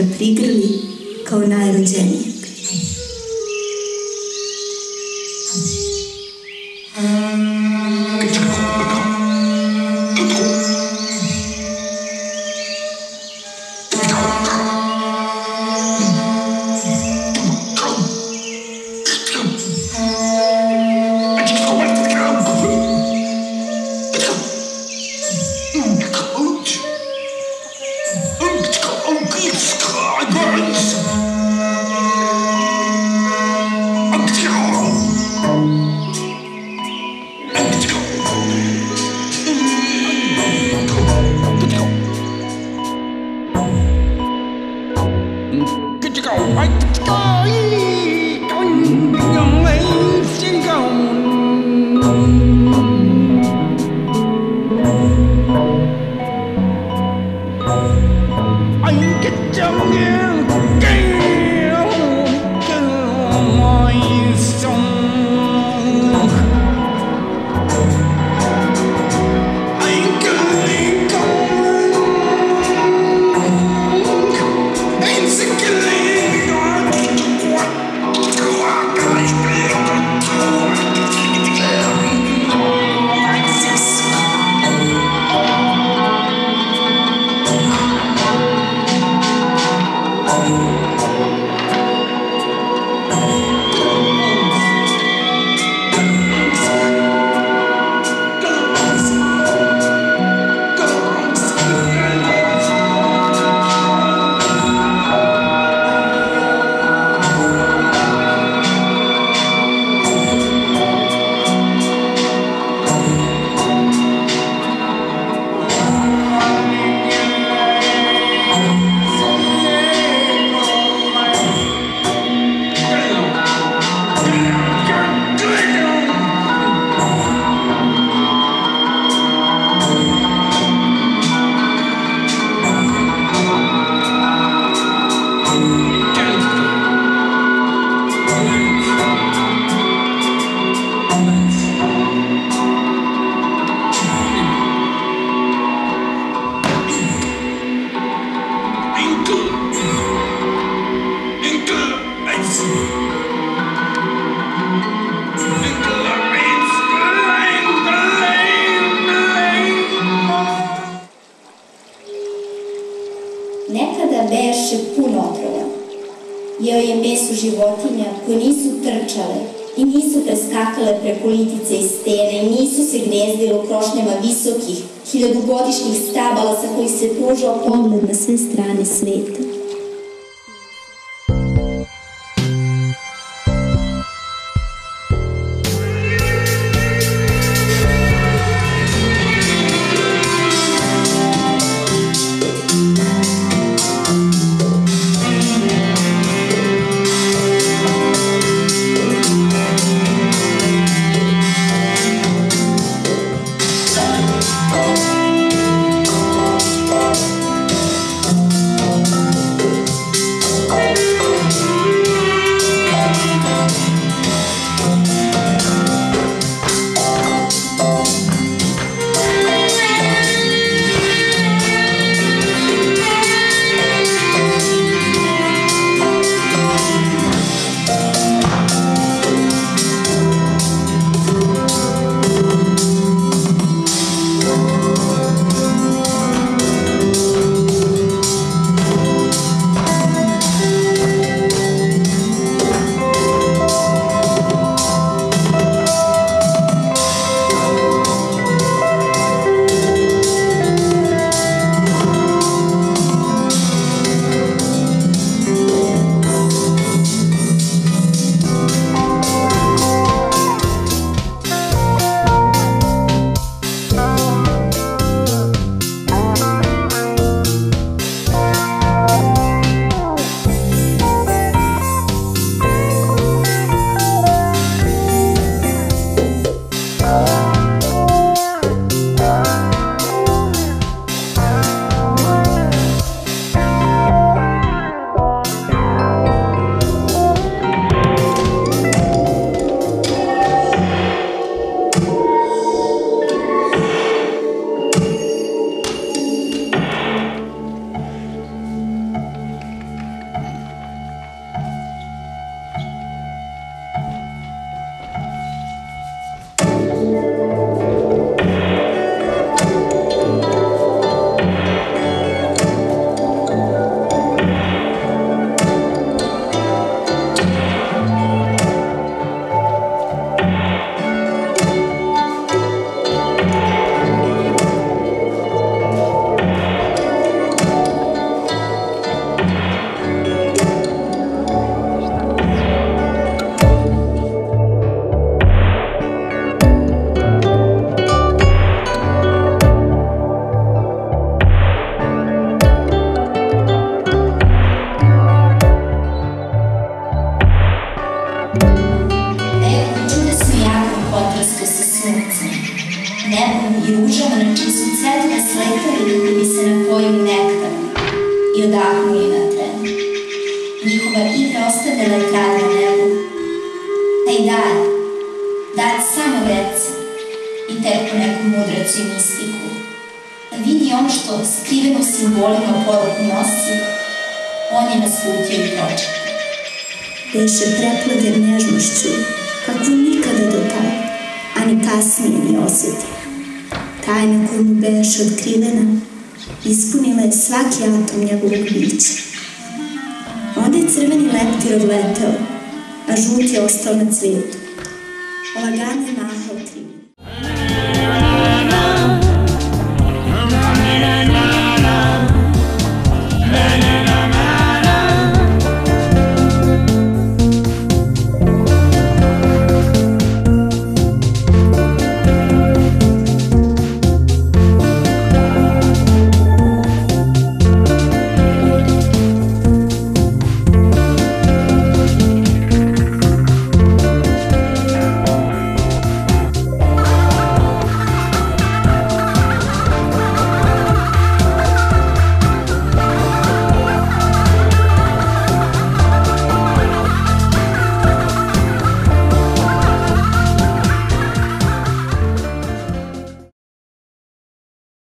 prigrli kao najrođenije. Jeo je meso životinja koje nisu trčale i nisu preskakale preko litice i stene i nisu se gnezdile u krošnjama visokih, hiljadugodišnjih stabala sa kojih se pružao pogled na sve strane sveta. znakova igre ostavljala je trag na nebu. Taj dar samoverca i teku neku mudrecu i mistiku. Vidi ono što skriveno simbolima poruku nosi, on je naslutio i pročekao. Beše preplavljen nježnošću, kakvu nikada do tada, a ni kasnije ni osjetio. Tajna koju mu beše otkrivena, ispunila je svaki atom njegovog bića. Onda je crveni leptir odleteo, a žut je ostao na cvijetu. Lagano je